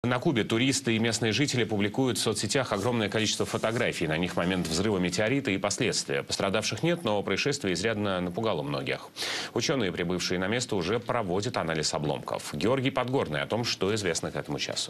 На Кубе туристы и местные жители публикуют в соцсетях огромное количество фотографий. На них момент взрыва метеорита и последствия. Пострадавших нет, но происшествие изрядно напугало многих. Ученые, прибывшие на место, уже проводят анализ обломков. Георгий Подгорный о том, что известно к этому часу.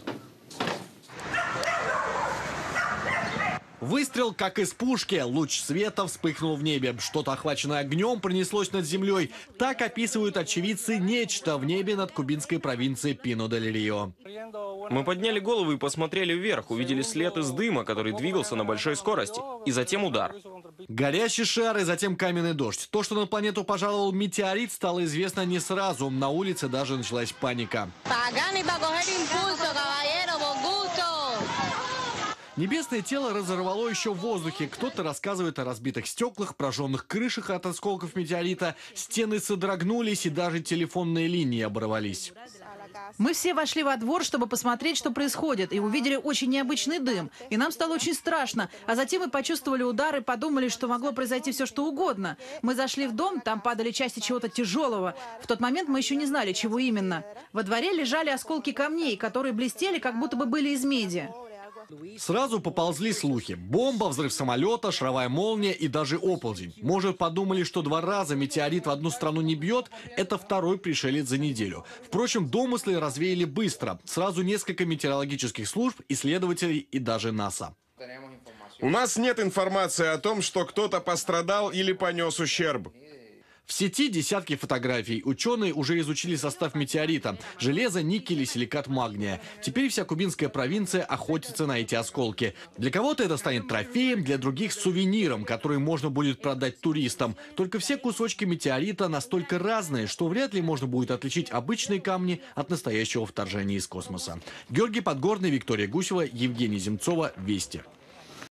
Выстрел, как из пушки. Луч света вспыхнул в небе. Что-то, охваченное огнем, пронеслось над землей. Так описывают очевидцы нечто в небе над кубинской провинцией Пино-дель-Рио. Мы подняли голову и посмотрели вверх. Увидели след из дыма, который двигался на большой скорости. И затем удар. Горящий шар и затем каменный дождь. То, что на планету пожаловал метеорит, стало известно не сразу. На улице даже началась паника. Небесное тело разорвало еще в воздухе. Кто-то рассказывает о разбитых стеклах, прожженных крышах от осколков метеорита. Стены содрогнулись и даже телефонные линии оборвались. Мы все вошли во двор, чтобы посмотреть, что происходит, и увидели очень необычный дым. И нам стало очень страшно. А затем мы почувствовали удар и подумали, что могло произойти все, что угодно. Мы зашли в дом, там падали части чего-то тяжелого. В тот момент мы еще не знали, чего именно. Во дворе лежали осколки камней, которые блестели, как будто бы были из меди. Сразу поползли слухи. Бомба, взрыв самолета, шаровая молния и даже оползень. Может, подумали, что 2 раза метеорит в одну страну не бьет? Это второй пришелец за неделю. Впрочем, домыслы развеяли быстро. Сразу несколько метеорологических служб, исследователей и даже НАСА. У нас нет информации о том, что кто-то пострадал или понес ущерб. В сети десятки фотографий. Ученые уже изучили состав метеорита. Железо, никель и силикат магния. Теперь вся кубинская провинция охотится на эти осколки. Для кого-то это станет трофеем, для других сувениром, который можно будет продать туристам. Только все кусочки метеорита настолько разные, что вряд ли можно будет отличить обычные камни от настоящего вторжения из космоса. Георгий Подгорный, Виктория Гусева, Евгений Земцова. Вести.